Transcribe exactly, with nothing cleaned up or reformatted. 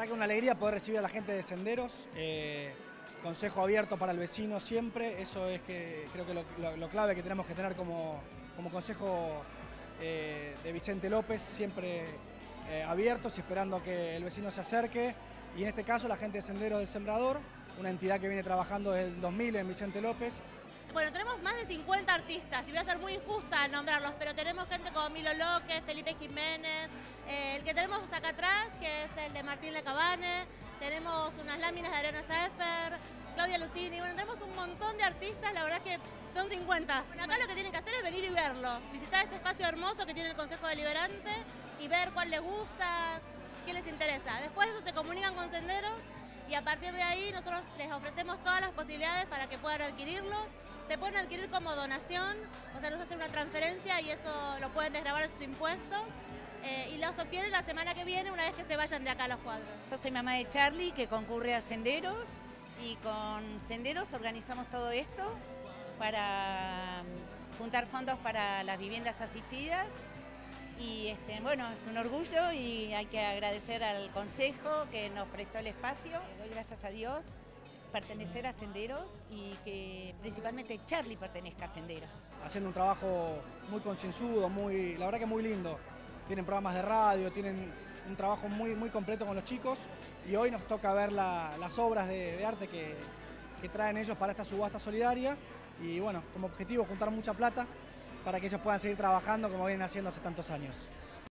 verdad que una alegría poder recibir a la gente de Senderos, eh, consejo abierto para el vecino siempre, eso es que creo que lo, lo, lo clave que tenemos que tener como, como consejo eh, de Vicente López, siempre eh, abiertos y esperando que el vecino se acerque, y en este caso la gente de Senderos del Sembrador, una entidad que viene trabajando desde el dos mil en Vicente López. Bueno, tenemos más de cincuenta artistas, y voy a ser muy injusta al nombrarlos, pero tenemos gente como Milo López, Felipe Jiménez, eh, el que tenemos acá atrás, que es el de Martín Lecabane, tenemos unas láminas de Ariana Seifer, Claudia Lucini, bueno, tenemos un montón de artistas, la verdad es que son cincuenta. Bueno, acá lo que tienen que hacer es venir y verlos, visitar este espacio hermoso que tiene el Consejo Deliberante y ver cuál les gusta, qué les interesa. Después de eso se comunican con Senderos y a partir de ahí nosotros les ofrecemos todas las posibilidades para que puedan adquirirlos. Se pueden adquirir como donación, o sea, nos hacen una transferencia y eso lo pueden desgravar en sus impuestos eh, y los obtienen la semana que viene una vez que se vayan de acá a los cuadros. Yo soy mamá de Charlie, que concurre a Senderos, y con Senderos organizamos todo esto para juntar fondos para las viviendas asistidas. Y este, bueno, es un orgullo y hay que agradecer al consejo que nos prestó el espacio. Doy gracias a Dios pertenecer a Senderos y que principalmente Charlie pertenezca a Senderos. Haciendo un trabajo muy concienzudo, muy, la verdad que muy lindo. Tienen programas de radio, tienen un trabajo muy, muy completo con los chicos y hoy nos toca ver la, las obras de, de arte que, que traen ellos para esta subasta solidaria y bueno, como objetivo juntar mucha plata para que ellos puedan seguir trabajando como vienen haciendo hace tantos años.